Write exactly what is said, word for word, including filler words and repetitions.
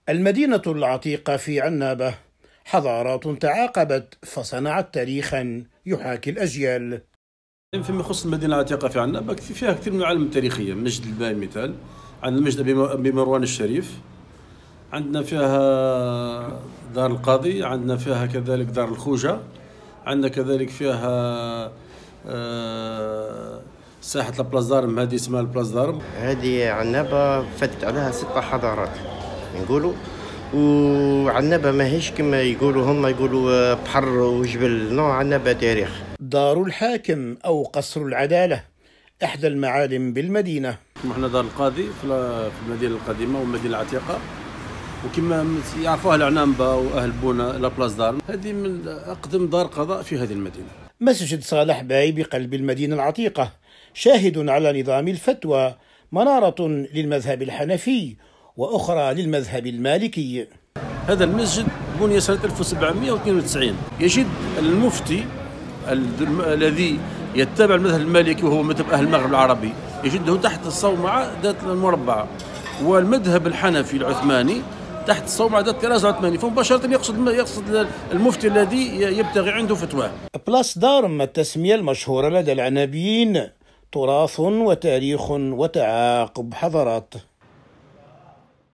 المدينة العتيقة في عنابة حضارات تعاقبت فصنعت تاريخا يحاكي الأجيال. فيما يخص المدينة العتيقة في عنابة فيها كثير من العوالم التاريخية. مجد الباي مثال، عندنا مجد أبي مروان الشريف، عندنا فيها دار القاضي، عندنا فيها كذلك دار الخوجة، عندنا كذلك فيها ساحة البلاص دارم، هذه اسمها البلاص دارم. هذه عنابة فاتت عليها ست حضارات نقولوا، وعنابة ماهيش كما يقولوا هم يقولوا بحر وجبل، نوع عنابة تاريخ. دار الحاكم أو قصر العدالة إحدى المعالم بالمدينة. احنا دار القاضي في المدينة القديمة والمدينة العتيقة، وكما يعرفوها العنابة وأهل بونا لابلاص دارم، هذه من أقدم دار قضاء في هذه المدينة. مسجد صالح باي بقلب المدينة العتيقة شاهد على نظام الفتوى، منارة للمذهب الحنفي وأخرى للمذهب المالكي. هذا المسجد بني سنة ألف وسبعمائة واثنين وتسعين. يجد المفتي الذي يتبع المذهب المالكي وهو مذهب أهل المغرب العربي يجده تحت الصومعة ذات المربعة، والمذهب الحنفي العثماني تحت الصومعة ذات الطراز العثماني، فمباشرة يقصد يقصد المفتي الذي يبتغي عنده فتواه. بلاص دارم التسمية المشهورة لدى العنابيين، تراث وتاريخ وتعاقب حضارات.